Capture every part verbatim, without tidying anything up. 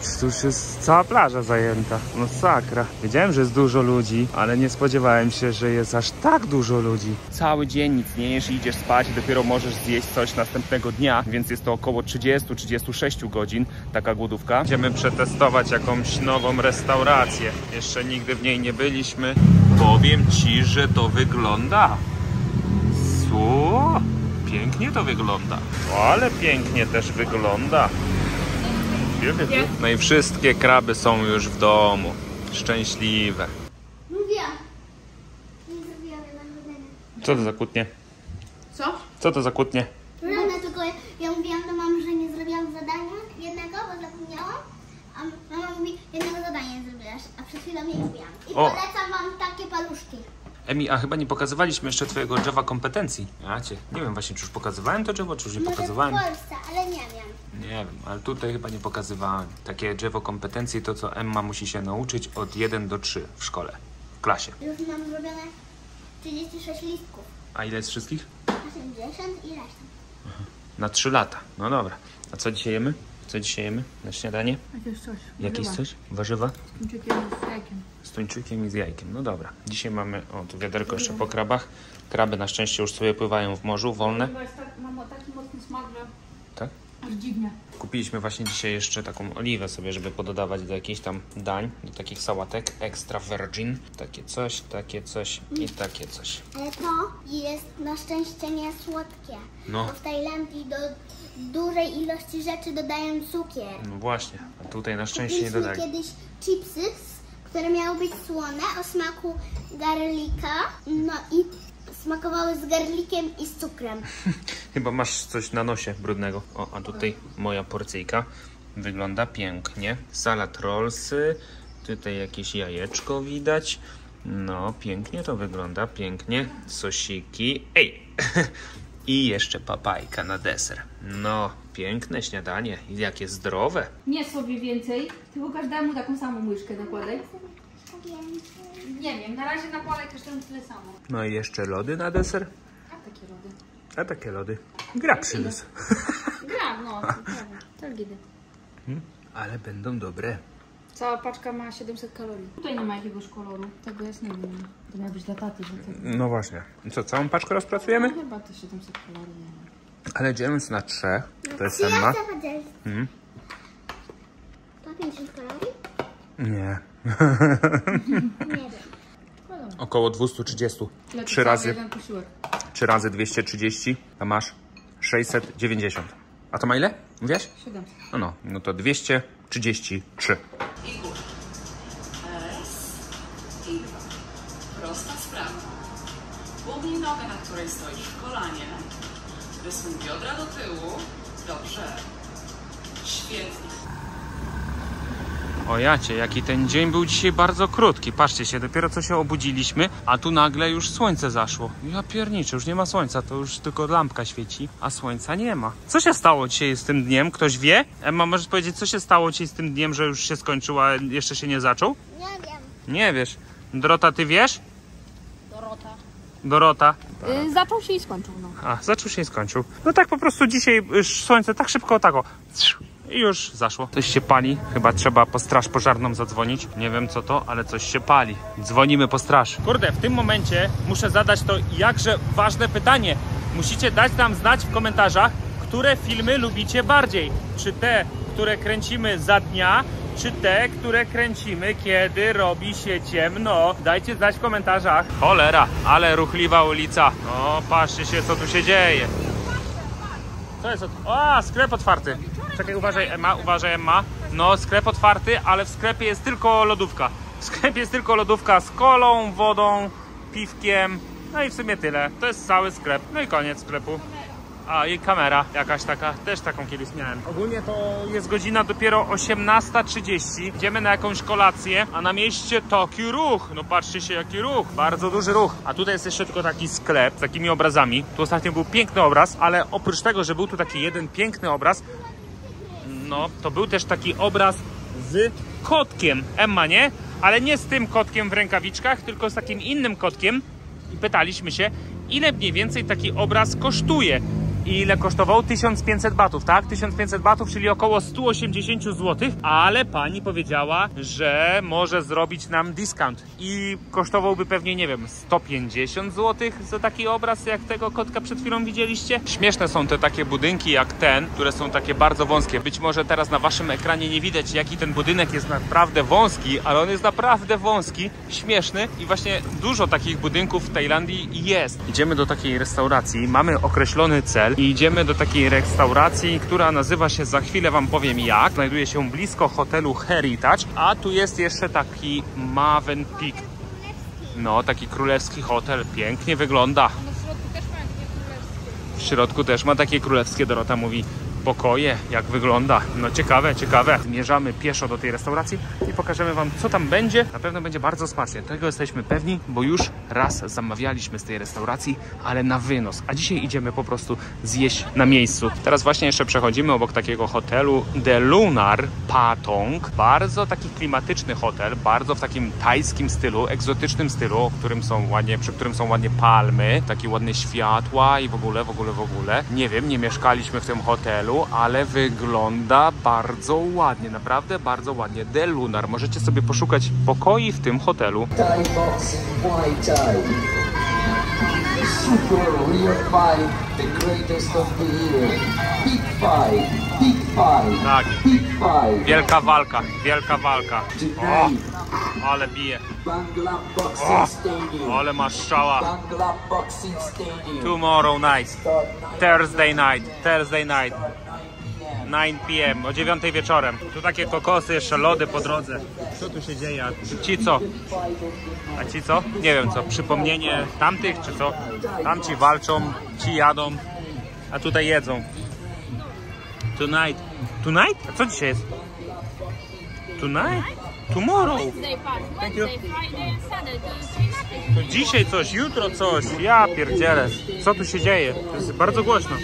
Tu już jest cała plaża zajęta. No sakra. Wiedziałem, że jest dużo ludzi, ale nie spodziewałem się, że jest aż tak dużo ludzi. Cały dzień nic nie jesz i idziesz spać i dopiero możesz zjeść coś następnego dnia, więc jest to około trzydzieści do trzydziestu sześciu godzin taka głodówka. Idziemy przetestować jakąś nową restaurację. Jeszcze nigdy w niej nie byliśmy. Powiem ci, że to wygląda. Co? Pięknie to wygląda. O, ale pięknie też wygląda. No i wszystkie kraby są już w domu. Szczęśliwe. Mówiłam. Nie zrobiłam jednak zadania. Co to za kłótnie? Co? Co to za kłótnie? Prawda, tylko ja mówiłam do mamy, że nie zrobiłam zadania jednego, bo zapomniałam. A mama mówi, jednego zadania nie zrobiłaś, a przed chwilą nie zrobiłam. I O. polecam wam takie paluszki. Emi, a chyba nie pokazywaliśmy jeszcze twojego drzewa kompetencji. Ja cię, nie wiem właśnie, czy już pokazywałem to drzewo, czy już nie Może pokazywałem. w Polsce, ale nie wiem. Nie wiem, ale tutaj chyba nie pokazywałem. Takie drzewo kompetencji to, co Emma musi się nauczyć od jeden do trzech w szkole, w klasie. Już mam zrobione trzydzieści sześć listków. A ile jest wszystkich? osiemdziesiąt i reszta. Na trzy lata. No dobra. A co dzisiaj jemy? Co dzisiaj jemy na śniadanie? Jakieś coś. Jakieś coś? Warzywa? Z tuńczykiem i z jajkiem. Z tuńczykiem i z jajkiem. No dobra. Dzisiaj mamy, o tu wiaderko jeszcze po krabach. Kraby na szczęście już sobie pływają w morzu, wolne. Mam taki mocny smak, że Tak? aż dziwnie. Kupiliśmy właśnie dzisiaj jeszcze taką oliwę sobie, żeby pododawać do jakichś tam dań, do takich sałatek. Extra virgin. Takie coś, takie coś i takie coś. Ale to jest na szczęście nie słodkie. No. Bo w Tajlandii do dużej ilości rzeczy dodają cukier. No właśnie. A tutaj na szczęście nie Kupiliśmy dodali. kiedyś chipsy, które miały być słone, o smaku garlika, no i smakowały z garlikiem i z cukrem. Chyba masz coś na nosie brudnego. O, a tutaj moja porcyjka. Wygląda pięknie. Salad rollsy. Tutaj jakieś jajeczko widać. No, pięknie to wygląda. Pięknie. Sosiki. Ej! I jeszcze papajka na deser. No, piękne śniadanie. I jakie zdrowe. Nie sobie więcej, tylko każdemu taką samą łyżkę nakładaj. Nie wiem, na razie nakładaj każdemu tyle samo. No i jeszcze lody na deser. A takie lody. A takie lody. Gra przyniósł. Gra, no, targidy. Ale będą dobre. Cała paczka ma siedemset kalorii. Tutaj nie ma jakiegoś koloru. Tego jest, nie wiem. To miał być dla taty, że tego. No właśnie. Co, całą paczkę rozpracujemy? No, chyba to siedemset kalorii, nie wiem. Ale dzielimy na trzech. To jest Czy ja Emma. chcę chociaż Mhm. sto pięćdziesiąt kalorii? Nie. Nie wiem. Około dwieście trzydzieści. Leci Trzy cały razy, jeden posiłek. trzy razy dwieście trzydzieści, a masz sześćset dziewięćdziesiąt. A to ma ile? Mówiłaś? siedemset. No, no, no to dwieście trzydzieści trzy. I górę. Raz i dwa. Prosta sprawa. Ugnij nogę, na której stoisz w kolanie. Wysuń biodra do tyłu. Dobrze. Świetnie. O jacie, jaki ten dzień był dzisiaj bardzo krótki. Patrzcie się, dopiero co się obudziliśmy, a tu nagle już słońce zaszło. Ja pierniczę, już nie ma słońca, to już tylko lampka świeci, a słońca nie ma. Co się stało dzisiaj z tym dniem? Ktoś wie? Emma, możesz powiedzieć, co się stało dzisiaj z tym dniem, że już się skończył, a jeszcze się nie zaczął? Nie wiem. Nie wiesz. Dorota, ty wiesz? Dorota. Dorota. Yy, zaczął się i skończył, no. A, zaczął się i skończył. No tak po prostu dzisiaj już słońce tak szybko tak o. I już zaszło. Coś się pali. Chyba trzeba po straż pożarną zadzwonić. Nie wiem co to, ale coś się pali. Dzwonimy po straż. Kurde, w tym momencie muszę zadać to jakże ważne pytanie. Musicie dać nam znać w komentarzach, które filmy lubicie bardziej. Czy te, które kręcimy za dnia, czy te, które kręcimy, kiedy robi się ciemno. Dajcie znać w komentarzach. Cholera, ale ruchliwa ulica. No, patrzcie się, co tu się dzieje. Co jest? O, sklep otwarty. Czekaj, uważaj Emma, uważaj Emma. No, sklep otwarty, ale w sklepie jest tylko lodówka. W sklepie jest tylko lodówka z kolą, wodą, piwkiem. No i w sumie tyle. To jest cały sklep. No i koniec sklepu. A i kamera jakaś taka, też taką kiedyś miałem. Ogólnie to jest godzina dopiero osiemnasta trzydzieści. Idziemy na jakąś kolację, a na mieście taki ruch. No patrzcie się, jaki ruch. Bardzo duży ruch. A tutaj jest jeszcze tylko taki sklep z takimi obrazami. Tu ostatnio był piękny obraz, ale oprócz tego, że był tu taki jeden piękny obraz, no to był też taki obraz z kotkiem. Emma, nie? Ale nie z tym kotkiem w rękawiczkach, tylko z takim innym kotkiem. I pytaliśmy się, ile mniej więcej taki obraz kosztuje. I ile kosztował? tysiąc pięćset batów, tak? tysiąc pięćset batów, czyli około sto osiemdziesiąt złotych, ale pani powiedziała, że może zrobić nam discount i kosztowałby pewnie, nie wiem, sto pięćdziesiąt złotych za taki obraz, jak tego kotka przed chwilą widzieliście. Śmieszne są te takie budynki jak ten, które są takie bardzo wąskie. Być może teraz na waszym ekranie nie widać, jaki ten budynek jest naprawdę wąski, ale on jest naprawdę wąski, śmieszny i właśnie dużo takich budynków w Tajlandii jest. Idziemy do takiej restauracji, mamy określony cel i idziemy do takiej restauracji, która nazywa się, za chwilę wam powiem jak. Znajduje się blisko hotelu Heritage, a tu jest jeszcze taki Mövenpick. No, taki królewski hotel, pięknie wygląda. W środku też ma takie królewskie, Dorota mówi, pokoje, jak wygląda. No ciekawe, ciekawe. Zmierzamy pieszo do tej restauracji i pokażemy wam, co tam będzie. Na pewno będzie bardzo smacznie. Tego jesteśmy pewni, bo już raz zamawialiśmy z tej restauracji, ale na wynos. A dzisiaj idziemy po prostu zjeść na miejscu. Teraz właśnie jeszcze przechodzimy obok takiego hotelu The Lunar Patong. Bardzo taki klimatyczny hotel, bardzo w takim tajskim stylu, egzotycznym stylu, w którym są ładnie, przy którym są ładnie palmy, takie ładne światła i w ogóle, w ogóle, w ogóle. Nie wiem, nie mieszkaliśmy w tym hotelu, ale wygląda bardzo ładnie, naprawdę bardzo ładnie. The Lunar. Możecie sobie poszukać pokoi w tym hotelu. Thai boxing, Muay Thai. Super real fight, the greatest of the year. Big fight, big fight, Tak. big fight. Wielka walka, wielka walka. O, Tonight, ale bije. Bangla Boxing O, Stadium. ale masz strzała. Bangla Boxing Stadium. Tomorrow night, Start nine Thursday night, Thursday night, nine p m o dziewiątej wieczorem. Tu takie kokosy, jeszcze lody po drodze. Co tu się dzieje? A ci co? A ci co? Nie wiem co, przypomnienie tamtych czy co? Tamci walczą, ci jadą, a tutaj jedzą. Tonight. Tonight? A co dzisiaj jest? Tonight? Tomorrow. Thank you. To dzisiaj coś, jutro coś. Ja pierdzielę. Co tu się dzieje? To jest bardzo głośno.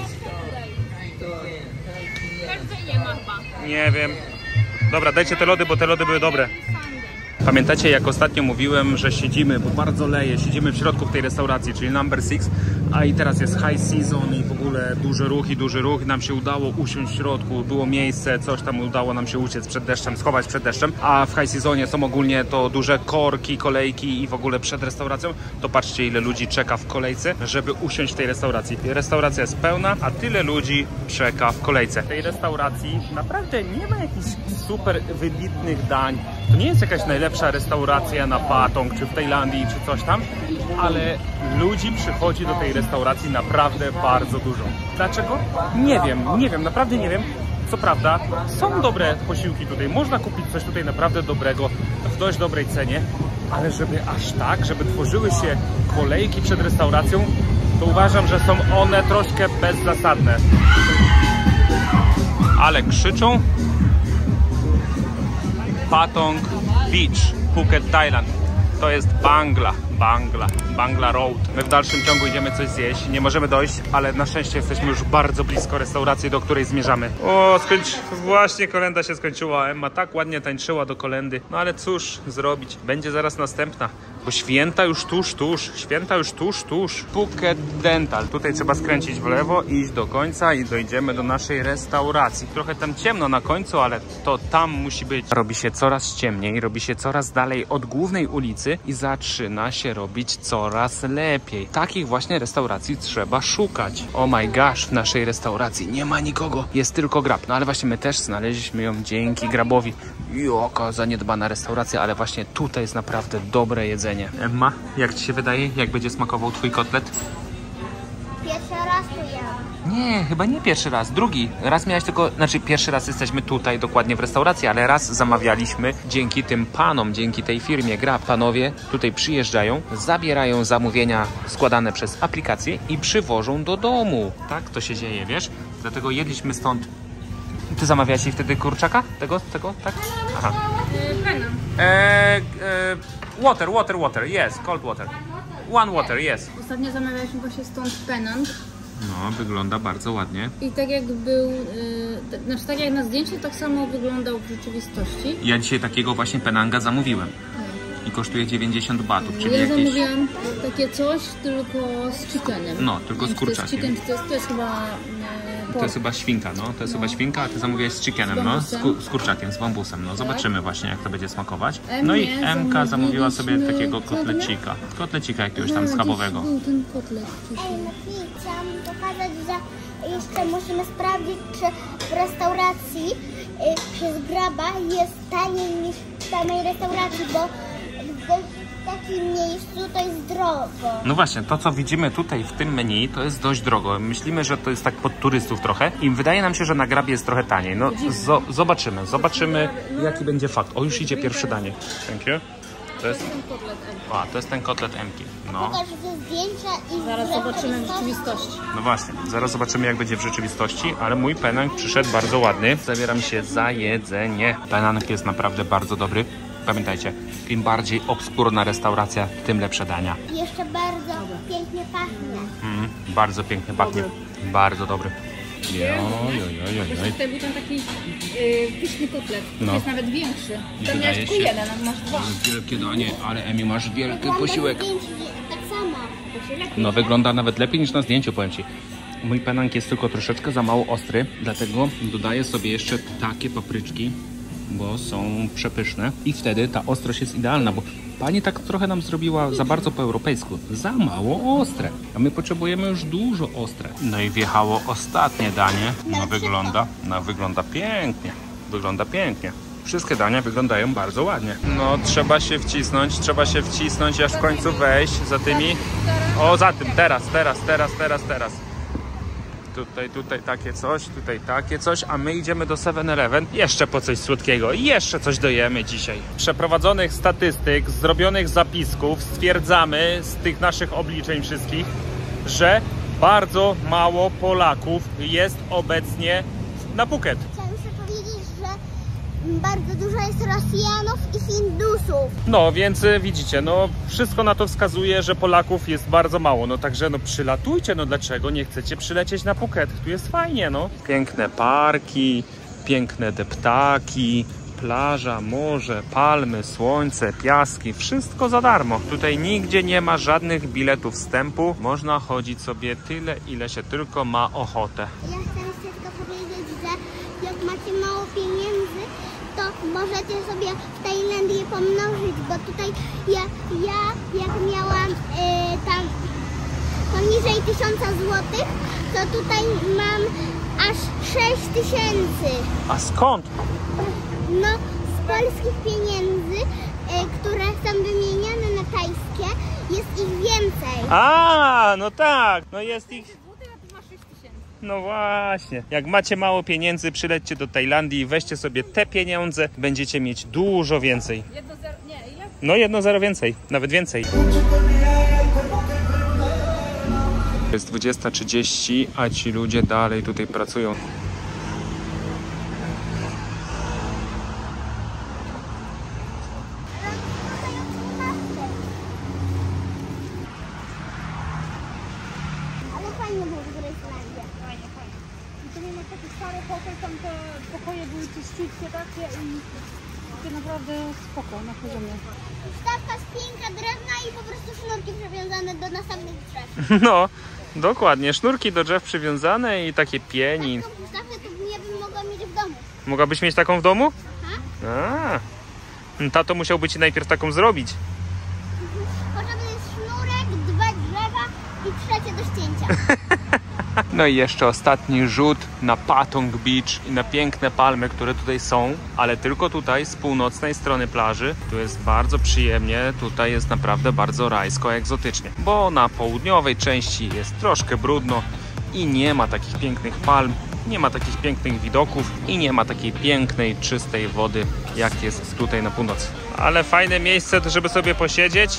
Nie wiem. Dobra, dajcie te lody, bo te lody były dobre. Pamiętacie, jak ostatnio mówiłem, że siedzimy, bo bardzo leje, siedzimy w środku w tej restauracji, czyli number six, a i teraz jest high season i w ogóle duży ruch i duży ruch. Nam się udało usiąść w środku, było miejsce, coś tam udało nam się uciec przed deszczem, schować przed deszczem, a w high seasonie są ogólnie to duże korki, kolejki i w ogóle przed restauracją, to patrzcie, ile ludzi czeka w kolejce, żeby usiąść w tej restauracji. Restauracja jest pełna, a tyle ludzi czeka w kolejce. W tej restauracji naprawdę nie ma jakichś super wybitnych dań. To nie jest jakaś najlepsza restauracja na Patong, czy w Tajlandii, czy coś tam, ale ludzi przychodzi do tej restauracji naprawdę bardzo dużo. Dlaczego? Nie wiem, nie wiem, naprawdę nie wiem. Co prawda, są dobre posiłki tutaj, można kupić coś tutaj naprawdę dobrego, w dość dobrej cenie, ale żeby aż tak, żeby tworzyły się kolejki przed restauracją, to uważam, że są one troszkę bezzasadne. Ale krzyczą. Patong Beach, Phuket, Thailand. To jest Bangla, Bangla, Bangla Road. My w dalszym ciągu idziemy coś zjeść, nie możemy dojść, ale na szczęście jesteśmy już bardzo blisko restauracji, do której zmierzamy. O, skończ... właśnie kolenda się skończyła. Emma tak ładnie tańczyła do kolendy. No ale cóż zrobić, będzie zaraz następna. Bo święta już tuż, tuż, święta już tuż, tuż. Phuket Dental. Tutaj trzeba skręcić w lewo, iść do końca i dojdziemy do naszej restauracji. Trochę tam ciemno na końcu, ale to tam musi być. Robi się coraz ciemniej, robi się coraz dalej od głównej ulicy i zaczyna się robić coraz lepiej. Takich właśnie restauracji trzeba szukać. Oh my gosh, w naszej restauracji nie ma nikogo, jest tylko Grab. No ale właśnie my też znaleźliśmy ją dzięki Grabowi. Jaka zaniedbana restauracja, ale właśnie tutaj jest naprawdę dobre jedzenie. Emma, jak ci się wydaje, jak będzie smakował twój kotlet? Pierwszy raz tu jadłam. Nie, chyba nie pierwszy raz, drugi. Raz miałeś tylko, znaczy pierwszy raz jesteśmy tutaj dokładnie w restauracji, ale raz zamawialiśmy dzięki tym panom, dzięki tej firmie Grab. Panowie tutaj przyjeżdżają, zabierają zamówienia składane przez aplikację i przywożą do domu. Tak to się dzieje, wiesz? Dlatego jedliśmy stąd. Ty zamawiałeś jej wtedy kurczaka? Tego, tego, tak? Aha. E, e, water, water, water, yes, cold water. One water, yes. Ostatnio zamawialiśmy właśnie stąd Penang. No, wygląda bardzo ładnie. I tak jak był, yy, t- znaczy tak jak na zdjęciu, tak samo wyglądał w rzeczywistości. Ja dzisiaj takiego właśnie Penanga zamówiłem. i kosztuje dziewięćdziesiąt batów, czyli Ja jakieś... zamówiłam takie coś, tylko z chickenem. No, tylko z Nie wiem, czy to jest kurczakiem. chicken, czy to jest, to jest chyba... e, To jest chyba świnka, no. To jest chyba świnka, a ty zamówiłeś z chickenem, Z no. Z, bambusem. ku, z kurczakiem, z bambusem, no. Zobaczymy właśnie, jak to będzie smakować. Em No i nie, Emka zamówiła sobie zamówiliśmy- takiego co to kotlecika. Kotlecika jakiegoś tam Aha, schabowego. gdzieś był ten kotlet wcześniej. Ej, no i chciałam pokazać, że jeszcze musimy sprawdzić, czy w restauracji y, przez Graba jest taniej niż w samej restauracji, bo w w takim miejscu to jest drogo. No właśnie, to co widzimy tutaj w tym menu, to jest dość drogo. Myślimy, że to jest tak pod turystów trochę i wydaje nam się, że na Grabie jest trochę taniej. No zo zobaczymy, zobaczymy jaki będzie fakt. O, już idzie pierwsze danie. Thank you. To jest... A, to jest ten kotlet Emki. No. Pokaż te zdjęcia i Zaraz w zobaczymy w rzeczywistości. No właśnie, zaraz zobaczymy jak będzie w rzeczywistości, ale mój Penang przyszedł bardzo ładny. Zabieram się za jedzenie. Penang jest naprawdę bardzo dobry. Pamiętajcie, im bardziej obskurna restauracja, tym lepsze dania. I jeszcze bardzo pięknie pachnie. Mm, bardzo pięknie pachnie. Bardzo dobry. Jojojojojoj. Tutaj był ten taki yy, pyszny kotlet. No. No. jest nawet większy. I Tam wydaje miałeś tylko się- jeden, a masz dwa. Wielkie danie, ale Emi, masz wielki Wygląda posiłek. zdjęć tak samo. No wygląda nawet lepiej niż na zdjęciu, powiem Ci. Mój Penang jest tylko troszeczkę za mało ostry, dlatego dodaję sobie jeszcze takie papryczki, bo są przepyszne i wtedy ta ostrość jest idealna, bo pani tak trochę nam zrobiła za bardzo po europejsku. Za mało ostre, a my potrzebujemy już dużo ostre. No i wjechało ostatnie danie. No wygląda, no wygląda pięknie. Wygląda pięknie. Wszystkie dania wyglądają bardzo ładnie. No trzeba się wcisnąć, trzeba się wcisnąć, aż w końcu wejść za tymi... O, za tym, teraz, teraz, teraz, teraz, teraz. Tutaj, tutaj takie coś, tutaj takie coś, a my idziemy do seven eleven jeszcze po coś słodkiego i jeszcze coś dojemy dzisiaj. Przeprowadzonych statystyk, zrobionych zapisków stwierdzamy z tych naszych obliczeń wszystkich, że bardzo mało Polaków jest obecnie na Phuket. Chciałam jeszcze powiedzieć, że bardzo dużo jest Rosjanów i Hindusów. No, więc y, widzicie, no wszystko na to wskazuje, że Polaków jest bardzo mało. No także no przylatujcie, no dlaczego nie chcecie przylecieć na Phuket? Tu jest fajnie, no. Piękne parki, piękne deptaki, plaża, morze, palmy, słońce, piaski, wszystko za darmo. Tutaj nigdzie nie ma żadnych biletów wstępu. Można chodzić sobie tyle, ile się tylko ma ochotę. Ja chcę jeszcze tylko powiedzieć, że jak macie mało pieniędzy, to możecie sobie w Tajlandii pomnożyć, bo tutaj ja, ja jak miałam y, tam poniżej tysiąca złotych, to tutaj mam aż sześć tysięcy. A skąd? No, z polskich pieniędzy, y, które są wymieniane na tajskie, jest ich więcej. A, no tak, no jest ich... No właśnie, jak macie mało pieniędzy, przylećcie do Tajlandii i weźcie sobie te pieniądze, będziecie mieć dużo więcej. Jedno zero, nie, ile? No jedno zero więcej, nawet więcej. Jest dwudziesta trzydzieści, a ci ludzie dalej tutaj pracują. Ale fajnie było w Gryzlandzie. Fajnie, fajnie. I to miał taki stary pokój, tam te pokoje były czyściutkie takie i to naprawdę spoko, na poziomie. Stawka z piękna drewna i po prostu sznurki przywiązane do następnych drzew. No, dokładnie, sznurki do drzew przywiązane i takie pieni. Taką stawkę to ja bym mogła mieć w domu. Mogłabyś mieć taką w domu? Aha. A, tato musiałby ci najpierw taką zrobić. Potrzebny jest sznurek, dwa drzewa i trzecie do ścięcia. No i jeszcze ostatni rzut na Patong Beach i na piękne palmy, które tutaj są, ale tylko tutaj z północnej strony plaży. Tu jest bardzo przyjemnie, tutaj jest naprawdę bardzo rajsko, egzotycznie, bo na południowej części jest troszkę brudno i nie ma takich pięknych palm, nie ma takich pięknych widoków i nie ma takiej pięknej, czystej wody, jak jest tutaj na północy. Ale fajne miejsce, żeby sobie posiedzieć.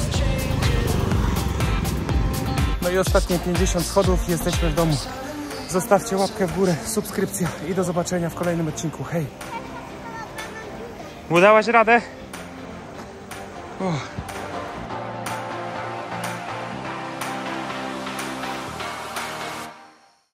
No i ostatnie pięćdziesiąt schodów, jesteśmy w domu. Zostawcie łapkę w górę, subskrypcja i do zobaczenia w kolejnym odcinku. Hej! Udałaś radę? Uff.